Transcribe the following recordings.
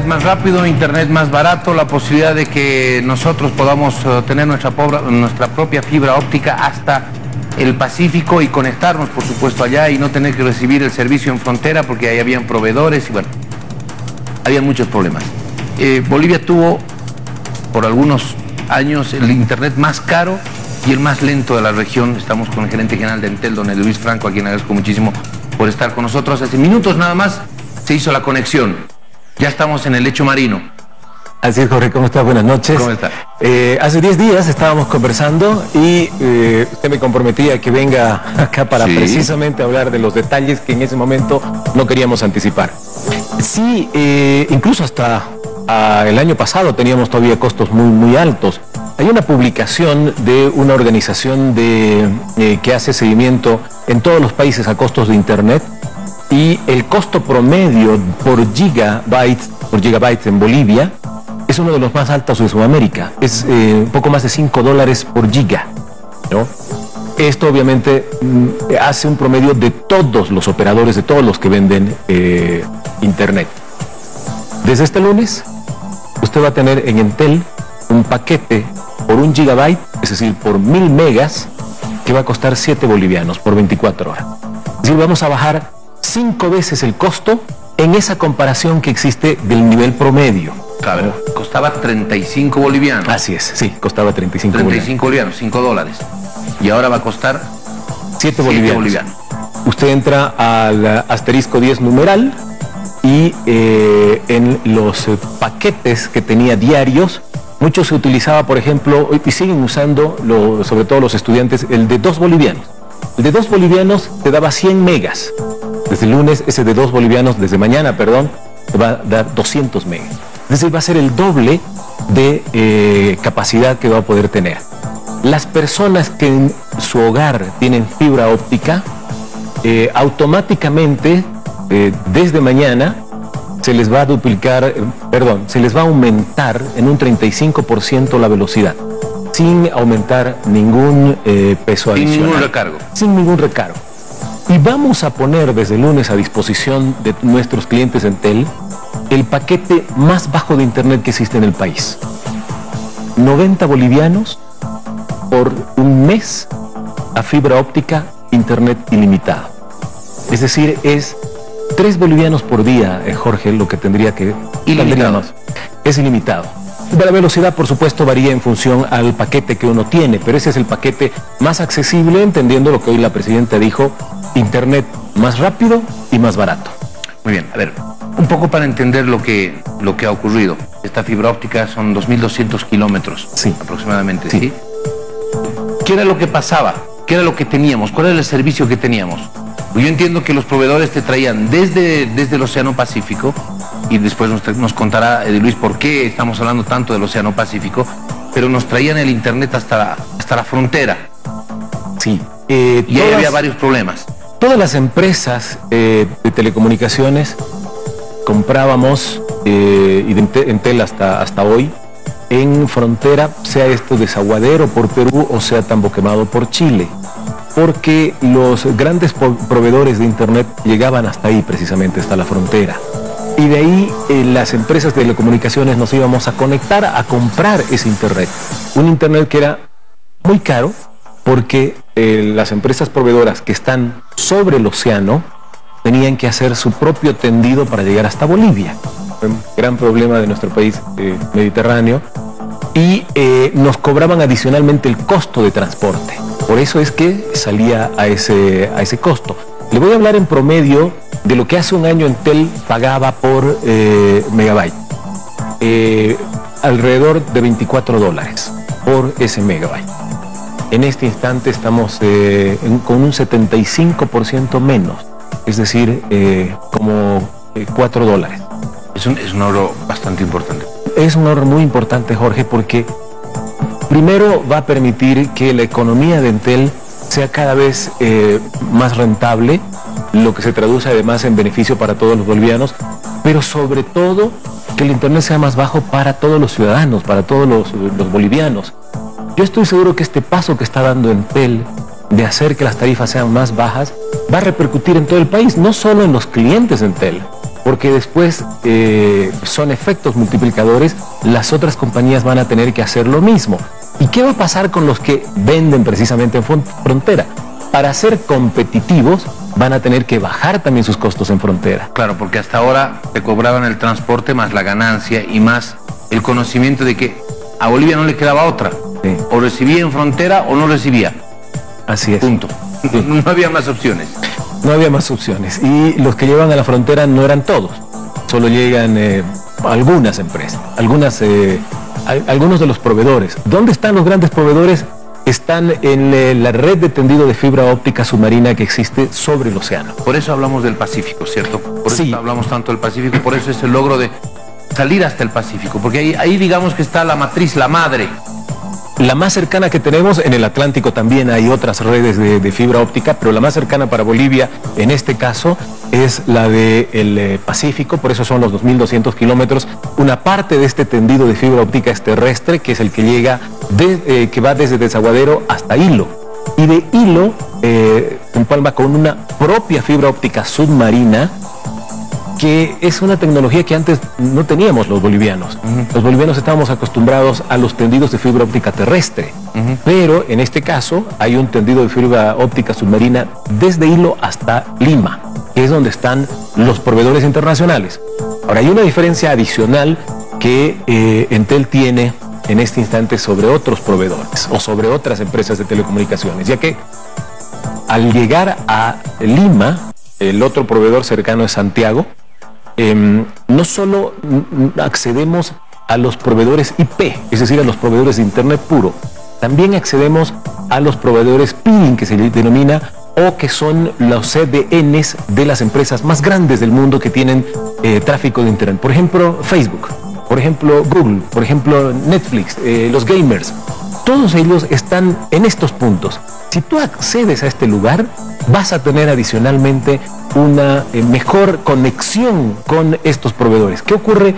internet más rápido, internet más barato, la posibilidad de que nosotros podamos tener nuestra propia fibra óptica hasta el Pacífico y conectarnos, por supuesto, allá y no tener que recibir el servicio en frontera porque ahí habían proveedores y bueno, había muchos problemas. Bolivia tuvo por algunos años el internet más caro y el más lento de la región. Estamos con el gerente general de Entel, don Luis Franco, a quien agradezco muchísimo por estar con nosotros. Hace minutos nada más se hizo la conexión. Ya estamos en el lecho marino. Así es, Jorge, ¿cómo estás? Buenas noches. ¿Cómo está? Hace 10 días estábamos conversando y usted me comprometía que venga acá para precisamente hablar de los detalles que en ese momento no queríamos anticipar. Sí, incluso hasta el año pasado teníamos todavía costos muy altos. Hay una publicación de una organización que hace seguimiento en todos los países a costos de Internet y el costo promedio por gigabyte en Bolivia es uno de los más altos de Sudamérica. Es un poco más de $5 por giga, ¿no? Esto obviamente hace un promedio de todos los operadores, de todos los que venden Internet. Desde este lunes, usted va a tener en Entel un paquete por 1 gigabyte, es decir, por 1000 megas, que va a costar 7 bolivianos por 24 horas. Es decir, vamos a bajar 5 veces el costo en esa comparación que existe del nivel promedio. Claro, costaba 35 bolivianos. Así es, sí, costaba 35 bolivianos, $5. Y ahora va a costar 7 bolivianos. Usted entra al asterisco 10 numeral y en los paquetes que tenía diarios, mucho se utilizaba, por ejemplo, y siguen usando, sobre todo los estudiantes, el de 2 bolivianos. El de 2 bolivianos te daba 100 megas. Desde el lunes, ese de 2 bolivianos, desde mañana, perdón, te va a dar 200 megas. Es decir, va a ser el doble de capacidad que va a poder tener. Las personas que en su hogar tienen fibra óptica, automáticamente, desde mañana, se les va a se les va a aumentar en un 35% la velocidad, sin aumentar ningún peso adicional. Sin ningún recargo. Sin ningún recargo. Y vamos a poner desde el lunes a disposición de nuestros clientes Entel el paquete más bajo de Internet que existe en el país. 90 bolivianos por un mes a fibra óptica, Internet ilimitado. Es decir, es 3 bolivianos por día, Jorge, lo que tendría que... Ilimitado. Es ilimitado. La velocidad, por supuesto, varía en función al paquete que uno tiene, pero ese es el paquete más accesible, entendiendo lo que hoy la presidenta dijo, Internet más rápido y más barato. Muy bien, a ver, un poco para entender lo que ha ocurrido. Esta fibra óptica son 2.200 kilómetros, aproximadamente, ¿sí? ¿Qué era lo que pasaba? ¿Qué era lo que teníamos? ¿Cuál era el servicio que teníamos? Pues yo entiendo que los proveedores te traían desde el Océano Pacífico, y después nos contará Luis por qué estamos hablando tanto del Océano Pacífico, pero nos traían el Internet hasta la frontera. Sí. Y ahí había varios problemas. Todas las empresas de telecomunicaciones comprábamos, y de Entel hasta hoy, en frontera, sea esto Desaguadero por Perú o sea Tambo Quemado por Chile, porque los grandes proveedores de Internet llegaban hasta ahí, precisamente hasta la frontera. Y de ahí las empresas de telecomunicaciones nos íbamos a conectar a comprar ese Internet. Un Internet que era muy caro porque las empresas proveedoras que están sobre el océano tenían que hacer su propio tendido para llegar hasta Bolivia. Un gran problema de nuestro país mediterráneo. Y nos cobraban adicionalmente el costo de transporte. Por eso es que salía a ese costo. Le voy a hablar en promedio de lo que hace un año Entel pagaba por megabyte. Alrededor de $24 por ese megabyte. En este instante estamos con un 75% menos, es decir, como $4. Es un ahorro bastante importante. Es un ahorro muy importante, Jorge, porque primero va a permitir que la economía de Entel sea cada vez más rentable, lo que se traduce además en beneficio para todos los bolivianos, pero sobre todo que el Internet sea más bajo para todos los ciudadanos, para todos los bolivianos. Yo estoy seguro que este paso que está dando Entel de hacer que las tarifas sean más bajas va a repercutir en todo el país, no solo en los clientes de Entel, porque después son efectos multiplicadores, las otras compañías van a tener que hacer lo mismo. ¿Y qué va a pasar con los que venden precisamente en frontera? Para ser competitivos van a tener que bajar también sus costos en frontera. Claro, porque hasta ahora te cobraban el transporte más la ganancia y más el conocimiento de que a Bolivia no le quedaba otra. Sí. O recibía en frontera o no recibía. Así es. Punto. Sí. No había más opciones. No había más opciones. Y los que llevan a la frontera no eran todos. Solo llegan algunas empresas, algunos de los proveedores. ¿Dónde están los grandes proveedores? Están en la red de tendido de fibra óptica submarina que existe sobre el océano. Por eso hablamos del Pacífico, ¿cierto? Por sí. eso hablamos tanto del Pacífico, por eso es el logro de salir hasta el Pacífico, porque ahí digamos que está la matriz, la madre. La más cercana que tenemos, en el Atlántico también hay otras redes de fibra óptica, pero la más cercana para Bolivia, en este caso, es la del Pacífico, por eso son los 2.200 kilómetros. Una parte de este tendido de fibra óptica es terrestre, que es el que llega, que va desde Desaguadero hasta Hilo. Y de Hilo, empalma con una propia fibra óptica submarina, que es una tecnología que antes no teníamos los bolivianos. Los bolivianos estábamos acostumbrados a los tendidos de fibra óptica terrestre, pero en este caso hay un tendido de fibra óptica submarina desde Hilo hasta Lima, que es donde están los proveedores internacionales. Ahora, hay una diferencia adicional que Entel tiene en este instante sobre otros proveedores o sobre otras empresas de telecomunicaciones, ya que al llegar a Lima, el otro proveedor cercano es Santiago. No solo accedemos a los proveedores IP, es decir, a los proveedores de Internet puro, también accedemos a los proveedores peering, que se denomina, o que son los CDNs de las empresas más grandes del mundo que tienen tráfico de Internet. Por ejemplo, Facebook, por ejemplo, Google, por ejemplo, Netflix, los gamers. Todos ellos están en estos puntos. Si tú accedes a este lugar, vas a tener adicionalmente una mejor conexión con estos proveedores. ¿Qué ocurre?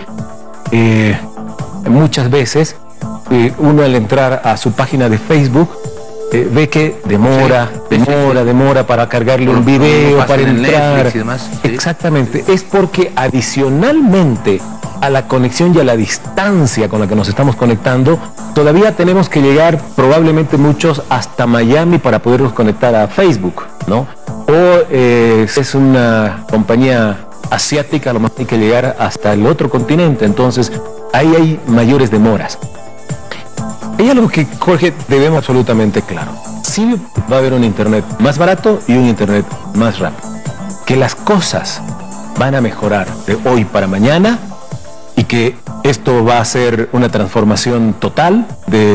Muchas veces uno al entrar a su página de Facebook ve que demora para cargarle un video, para entrar. Netflix y demás. Sí. Exactamente. Es porque adicionalmente a la conexión y a la distancia con la que nos estamos conectando, todavía tenemos que llegar probablemente muchos hasta Miami para podernos conectar a Facebook, ¿no? O es una compañía asiática, a lo mejor hay que llegar hasta el otro continente, entonces ahí hay mayores demoras. Hay algo que, Jorge, debemos absolutamente claro. Sí va a haber un internet más barato y un internet más rápido. Que las cosas van a mejorar de hoy para mañana y que esto va a ser una transformación total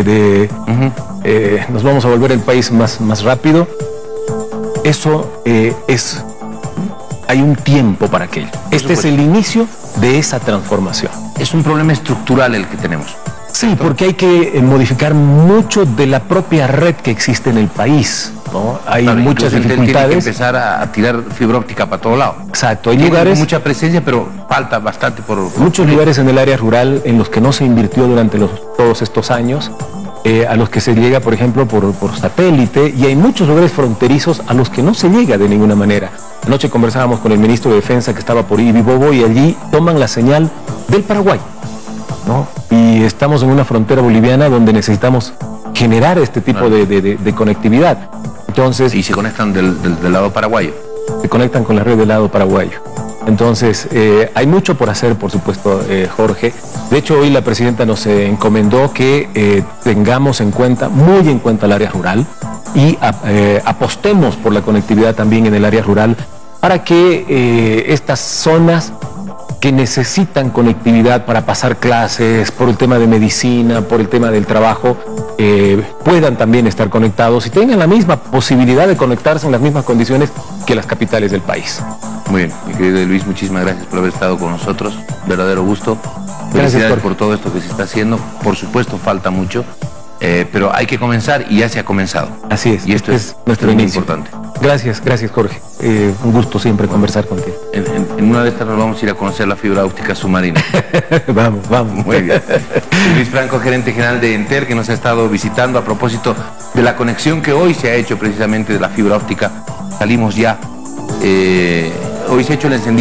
nos vamos a volver el país más rápido. Eso hay un tiempo para aquello. Este es el inicio de esa transformación. Es un problema estructural el que tenemos. Sí, porque hay que modificar mucho de la propia red que existe en el país, ¿no? Hay muchas dificultades. Tiene que empezar a tirar fibra óptica para todo lado. Exacto, hay lugares, mucha presencia, pero falta bastante por muchos lugares en el área rural en los que no se invirtió durante todos estos años, a los que se llega, por ejemplo, por satélite, y hay muchos lugares fronterizos a los que no se llega de ninguna manera. Anoche conversábamos con el ministro de Defensa que estaba por Ibibobo y allí toman la señal del Paraguay, ¿no? Y estamos en una frontera boliviana donde necesitamos generar este tipo de conectividad. Entonces, y se conectan del lado paraguayo. Se conectan con la red del lado paraguayo. Entonces, hay mucho por hacer, por supuesto, Jorge. De hecho, hoy la presidenta nos encomendó que tengamos muy en cuenta el área rural y apostemos por la conectividad también en el área rural para que estas zonas que necesitan conectividad para pasar clases, por el tema de medicina, por el tema del trabajo, puedan también estar conectados y tengan la misma posibilidad de conectarse en las mismas condiciones que las capitales del país. Muy bien, mi querido Luis, muchísimas gracias por haber estado con nosotros, verdadero gusto. Felicidades por todo esto que se está haciendo, por supuesto falta mucho, pero hay que comenzar y ya se ha comenzado. Así es, y esto es nuestro inicio. Importante. Gracias Jorge, un gusto siempre conversar contigo. En una de estas nos vamos a ir a conocer la fibra óptica submarina. Vamos. Muy bien. Luis Franco, gerente general de Entel, que nos ha estado visitando a propósito de la conexión que hoy se ha hecho precisamente de la fibra óptica. Salimos ya, hoy se ha hecho el encendido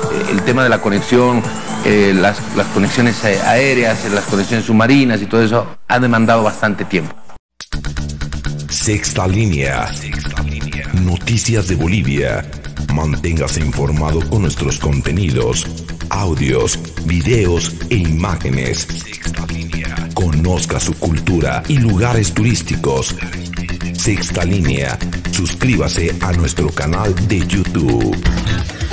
el tema de la conexión, las conexiones aéreas, las conexiones submarinas y todo eso ha demandado bastante tiempo. Sexta Línea. Noticias de Bolivia. Manténgase informado con nuestros contenidos, audios, videos e imágenes. Conozca su cultura y lugares turísticos. Sexta Línea. Suscríbase a nuestro canal de YouTube.